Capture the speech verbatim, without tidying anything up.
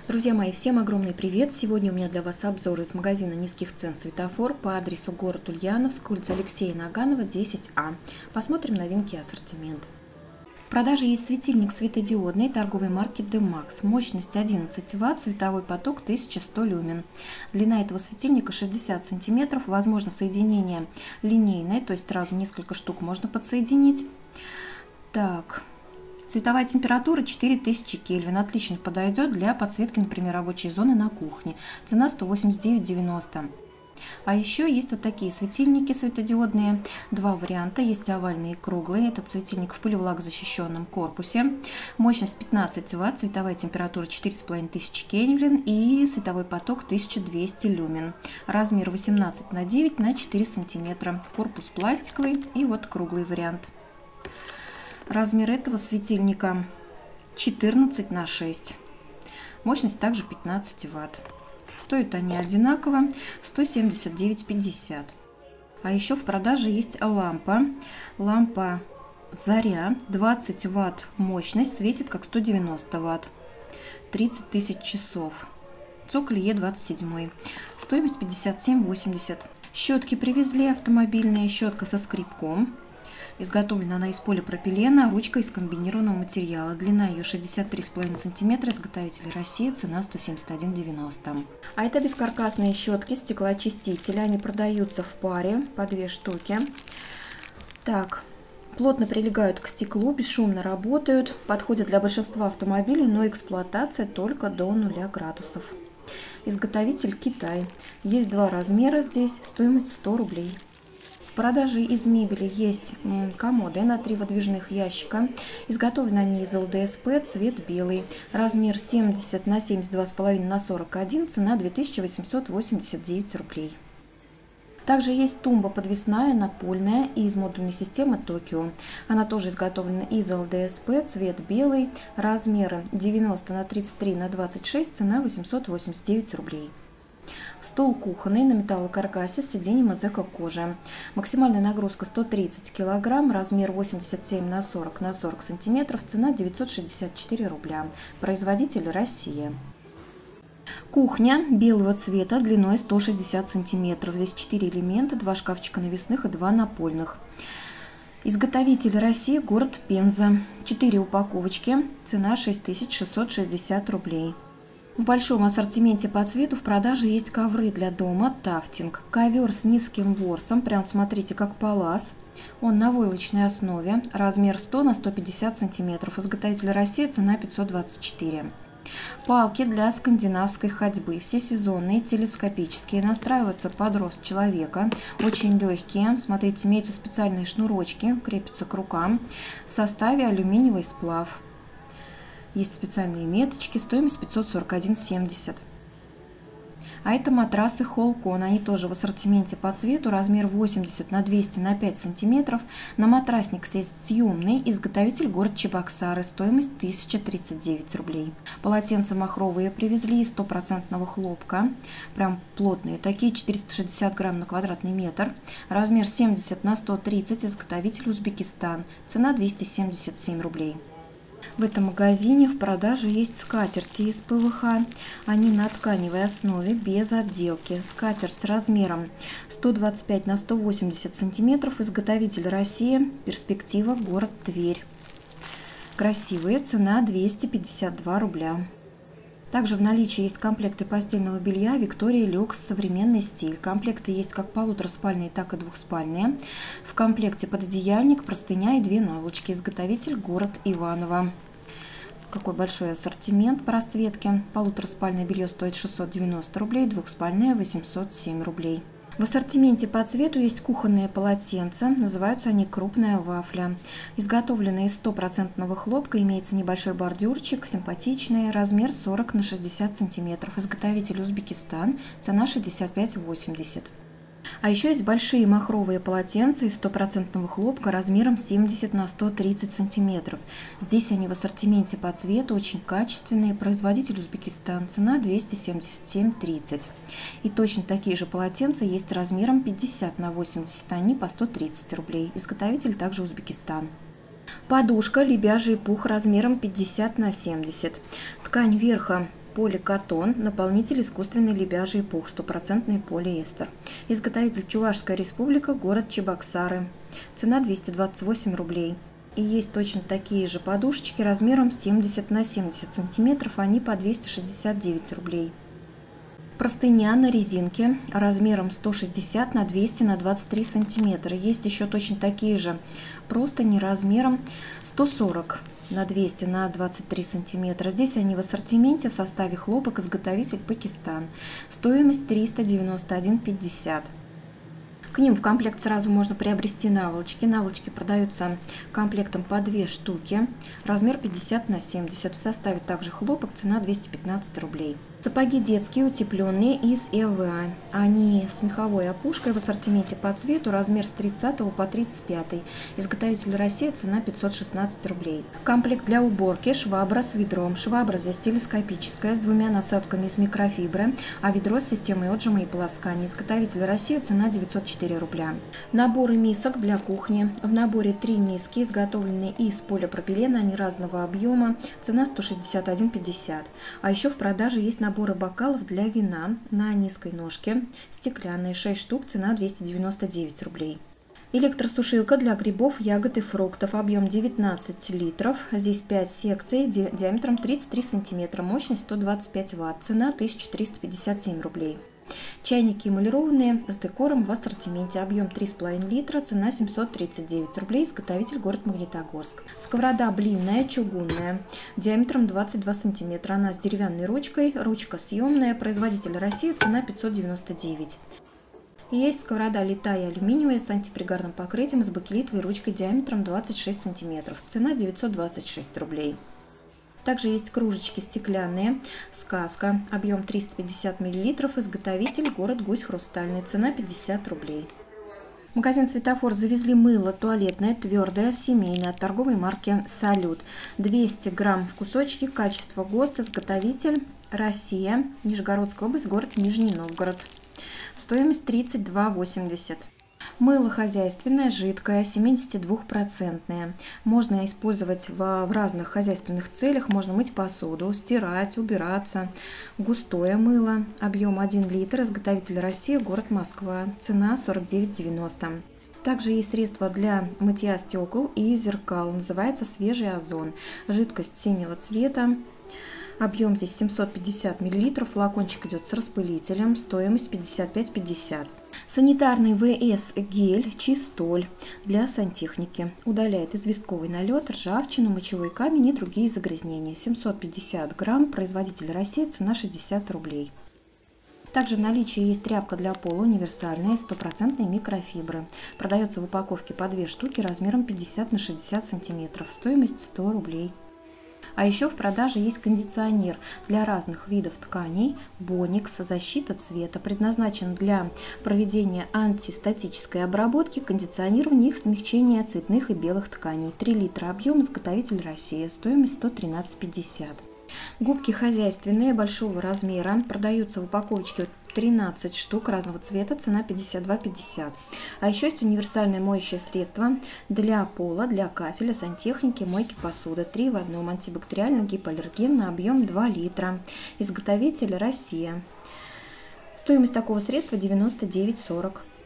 Друзья мои, всем огромный привет! Сегодня у меня для вас обзор из магазина низких цен «Светофор» по адресу город Ульяновск, улица Алексея Наганова, десять А. Посмотрим новинки и ассортимент. В продаже есть светильник светодиодный торговой марки Demax. Мощность одиннадцать ватт, световой поток тысяча сто люмен. Длина этого светильника шестьдесят сантиметров. Возможно соединение линейное, то есть сразу несколько штук можно подсоединить. Так... Цветовая температура четыре тысячи Кельвин. Отлично подойдет для подсветки, например, рабочей зоны на кухне. Цена сто восемьдесят девять девяносто. А еще есть вот такие светильники светодиодные. Два варианта. Есть овальные и круглые. Этот светильник в пылевлагозащищенном корпусе. Мощность пятнадцать ватт. Цветовая температура четыре с половиной тысячи Кельвин. И световой поток тысяча двести люмен. Размер восемнадцать на девять на четыре сантиметра. Корпус пластиковый. И вот круглый вариант. Размер этого светильника четырнадцать на шесть. Мощность также пятнадцать ватт. Стоят они одинаково, сто семьдесят девять пятьдесят. А еще в продаже есть лампа. Лампа Заря, двадцать ватт мощность, светит как сто девяносто ватт. тридцать тысяч часов. Цоколь Е двадцать семь. Стоимость пятьдесят семь восемьдесят. Щетки привезли автомобильные. Щетка со скребком. Изготовлена она из полипропилена, ручка из комбинированного материала. Длина ее шестьдесят три с половиной сантиметра. Изготовитель Россия. Цена сто семьдесят один девяносто. А это бескаркасные щетки стеклоочистителя. Они продаются в паре по две штуки. Так, плотно прилегают к стеклу, бесшумно работают. Подходят для большинства автомобилей, но эксплуатация только до нуля градусов. Изготовитель Китай. Есть два размера здесь. Стоимость сто рублей. В продаже из мебели есть комоды на три выдвижных ящика. Изготовлены они из эл дэ эс пэ, цвет белый. Размер семьдесят на семьдесят два с половиной на сорок один, цена две тысячи восемьсот восемьдесят девять рублей. Также есть тумба подвесная, напольная из модульной системы Токио. Она тоже изготовлена из эл дэ эс пэ, цвет белый. Размеры девяносто на тридцать три на двадцать шесть, цена восемьсот восемьдесят девять рублей. Стол кухонный на металлокаркасе с сиденьем из эко-кожи. Максимальная нагрузка сто тридцать килограмм, размер восемьдесят семь на сорок на сорок сантиметров, цена девятьсот шестьдесят четыре рубля. Производитель Россия. Кухня белого цвета длиной сто шестьдесят сантиметров. Здесь четыре элемента, два шкафчика навесных и два напольных. Изготовитель Россия, город Пенза. четыре упаковочки, цена шесть тысяч шестьсот шестьдесят рублей. В большом ассортименте по цвету в продаже есть ковры для дома тафтинг. Ковер с низким ворсом, прям смотрите, как палас. Он на войлочной основе, размер сто на сто пятьдесят сантиметров. Изготовитель Россия, цена пятьсот двадцать четыре. Палки для скандинавской ходьбы. Все сезонные, телескопические, настраиваются под рост человека. Очень легкие. Смотрите, имеются специальные шнурочки, крепятся к рукам. В составе алюминиевый сплав. Есть специальные меточки, стоимость пятьсот сорок один семьдесят. А это матрасы Холкон, они тоже в ассортименте по цвету, размер восемьдесят на двести на пять сантиметров. На матрасник есть съемный, изготовитель город Чебоксары, стоимость тысяча тридцать девять рублей. Полотенца махровые привезли из стопроцентного хлопка, прям плотные такие, четыреста шестьдесят грамм на квадратный метр. Размер семьдесят на сто тридцать, изготовитель Узбекистан, цена двести семьдесят семь рублей. В этом магазине в продаже есть скатерти из пэ вэ ха. Они на тканевой основе, без отделки. Скатерть размером сто двадцать пять на сто восемьдесят сантиметров. Изготовитель Россия. Перспектива, город Тверь. Красивые. Цена двести пятьдесят два рубля. Также в наличии есть комплекты постельного белья Виктория Люкс современный стиль. Комплекты есть как полутораспальные, так и двухспальные. В комплекте пододеяльник, простыня и две наволочки. Изготовитель город Иваново. Какой большой ассортимент по расцветке. Полутораспальное белье стоит шестьсот девяносто рублей, двухспальное восемьсот семь рублей. В ассортименте по цвету есть кухонные полотенца, называются они «Крупная вафля». Изготовленные из стопроцентного хлопка, имеется небольшой бордюрчик, симпатичный, размер сорок на шестьдесят сантиметров. Изготовитель Узбекистан, цена шестьдесят пять восемьдесят. А еще есть большие махровые полотенца из стопроцентного хлопка размером семьдесят на сто тридцать сантиметров. Здесь они в ассортименте по цвету, очень качественные. Производитель Узбекистан, цена двести семьдесят семь тридцать. И точно такие же полотенца есть размером пятьдесят на восемьдесят, они по сто тридцать рублей. Изготовитель также Узбекистан. Подушка лебяжий пух размером пятьдесят на семьдесят. Ткань верха Поликотон, наполнитель искусственный лебяжий пух, стопроцентный полиэстер. Изготовитель Чувашская республика, город Чебоксары. Цена двести двадцать восемь рублей. И есть точно такие же подушечки размером семьдесят на семьдесят сантиметров, они по двести шестьдесят девять рублей. Простыня на резинке размером сто шестьдесят на двести на двадцать три сантиметра. Есть еще точно такие же простыни размером сто сорок на двести на двадцать три сантиметра. Здесь они в ассортименте в составе хлопок, изготовитель Пакистан. Стоимость триста девяносто один пятьдесят. К ним в комплект сразу можно приобрести наволочки. Наволочки продаются комплектом по две штуки. Размер пятьдесят на семьдесят. В составе также хлопок. Цена двести пятнадцать рублей. Сапоги детские, утепленные из ЭВА. Они с меховой опушкой в ассортименте по цвету. Размер с тридцатого по тридцать пятый. Изготовитель Россия. Цена пятьсот шестнадцать рублей. Комплект для уборки. Швабра с ведром. Швабра здесь телескопическая с двумя насадками из микрофибры, а ведро с системой отжима и полоскания. Изготовитель Россия. Цена девятьсот четыре рубля. Наборы мисок для кухни. В наборе три миски, изготовленные из полипропилена, они разного объема. Цена сто шестьдесят один пятьдесят. А еще в продаже есть наборы бокалов для вина на низкой ножке. Стеклянные шесть штук. Цена двести девяносто девять рублей. Электросушилка для грибов, ягод и фруктов. Объем девятнадцать литров. Здесь пять секций ди диаметром тридцать три сантиметра. Мощность сто двадцать пять ватт. Цена тысяча триста пятьдесят семь рублей. Чайники эмалированные с декором в ассортименте. Объем три с половиной литра. Цена семьсот тридцать девять рублей. Изготовитель город Магнитогорск. Сковорода блинная, чугунная. Диаметром двадцать два сантиметра. Она с деревянной ручкой. Ручка съемная. Производитель Россия. Цена пятьсот девяносто девять. И есть сковорода литая алюминиевая с антипригарным покрытием с бакелитовой ручкой диаметром двадцать шесть сантиметров. Цена девятьсот двадцать шесть рублей. Также есть кружечки стеклянные, сказка, объем триста пятьдесят миллилитров, изготовитель город Гусь Хрустальный, цена пятьдесят рублей. В магазин «Светофор» завезли мыло туалетное, твердое, семейное, от торговой марки «Салют». двести грамм в кусочки, качество ГОСТ, изготовитель Россия, Нижегородская область, город Нижний Новгород. Стоимость тридцать два восемьдесят. Мыло хозяйственное, жидкое, семидесятидвухпроцентное. Можно использовать в, в разных хозяйственных целях. Можно мыть посуду, стирать, убираться. Густое мыло, объем один литр, изготовитель Россия, город Москва. Цена сорок девять девяносто. Также есть средство для мытья стекол и зеркал. Называется «Свежий озон». Жидкость синего цвета. Объем здесь семьсот пятьдесят миллилитров, флакончик идет с распылителем, стоимость пятьдесят пять пятьдесят. Санитарный ВС гель Чистоль для сантехники. Удаляет известковый налет, ржавчину, мочевой камень и другие загрязнения. семьсот пятьдесят грамм, производитель Россия, цена шестьдесят рублей. Также в наличии есть тряпка для пола универсальная, стопроцентной микрофибры. Продается в упаковке по две штуки размером пятьдесят на шестьдесят сантиметров, стоимость сто рублей. А еще в продаже есть кондиционер для разных видов тканей Боникс, защита цвета, предназначен для проведения антистатической обработки, кондиционирования их смягчения цветных и белых тканей. три литра объем, изготовитель Россия, стоимость сто тринадцать пятьдесят. Губки хозяйственные большого размера продаются в упаковочке тринадцать штук разного цвета, цена пятьдесят два пятьдесят. А еще есть универсальное моющее средство для пола, для кафеля, сантехники, мойки посуды. три в одном, антибактериально, гипоаллергенно, объем два литра. Изготовитель Россия. Стоимость такого средства девяносто девять сорок.